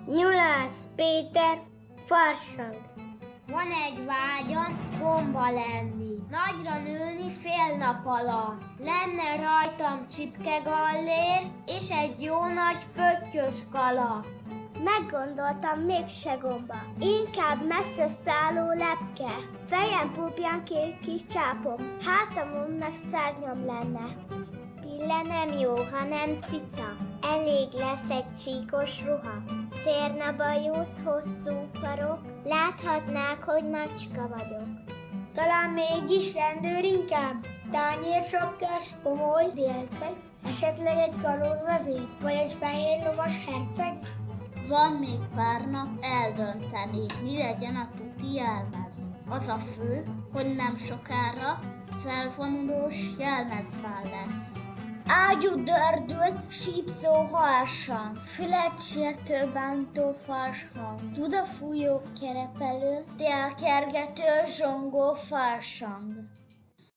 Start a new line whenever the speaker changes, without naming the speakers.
Nyulász Péter, farsang.
Van egy vágyam gomba lenni, nagyra nőni fél nap alatt. Lenne rajtam csipkegallér, és egy jó nagy pöttyös kala.
Meggondoltam, mégse gomba, inkább messze szálló lepke. Fejem púpján két kis csápom, hátamon meg szárnyam lenne. Pille nem jó, hanem cica, elég lesz egy csíkos ruha. Cérna bajusz, hosszú farok, láthatnák, hogy macska vagyok.
Talán mégis rendőr inkább, tányérsapkás, komoly délceg, esetleg egy kalózvezér, vagy egy fehér lovas herceg?
Van még pár nap eldönteni, mi legyen a tuti jelmez. Az a fő, hogy nem sokára felvonulós jelmezvál lesz.
Ágyú dördült, sípzó harsang, fület sértő bántó farshang, dudafújó kerepelő, délkergető zsongó farsang.